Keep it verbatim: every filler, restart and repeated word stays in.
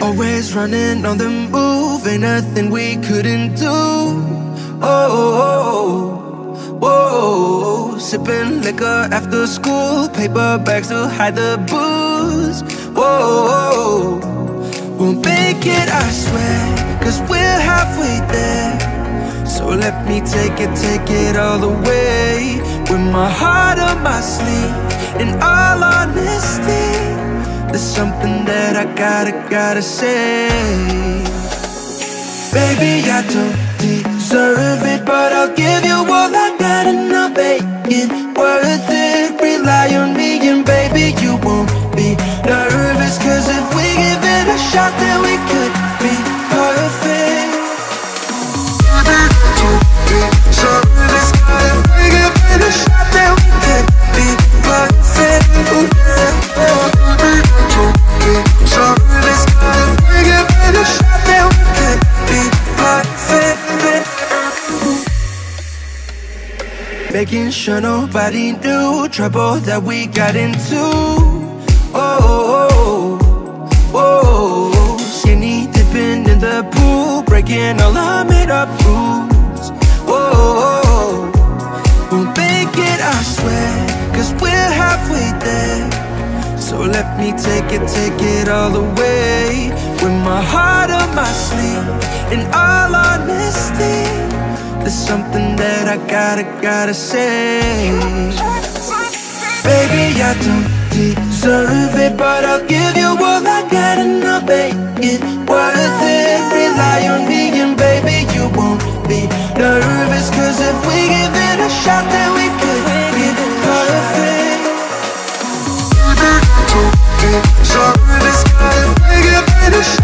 Always running on the move, ain't nothing we couldn't do. Oh, oh, oh, oh. Sipping liquor after school, paper bags to hide the booze. Whoa, we'll make it, I swear, cause we're halfway there. So let me take it, take it all the way. With my heart on my sleeve, in all honesty, there's something that I gotta, gotta say. Baby, I don't deserve it, but I'll give you all I got and I'll make it worth it. Rely on me and baby, you won't be nervous, cause if we give it a shot, then we could be perfect. So this guy, if we give it a shot, then we could be perfect. Ooh, yeah. So this guy, if we give it a shot, then we could be perfect. Making sure nobody knew trouble that we got into. Oh, oh, oh, oh. Skinny dipping in the pool, breaking all our made up rules. Oh, we'll make it, I swear, cause we're halfway there. So let me take it, take it all the way. With my heart on my sleeve, in all honesty, there's something that I gotta, gotta say. Baby, I don't deserve it, but I'll give you all I got and I'll make it worth it. Rely on me and baby, you won't be nervous, cause if we give it a shot, then we could be perfect. So this guy, if we give it a shot.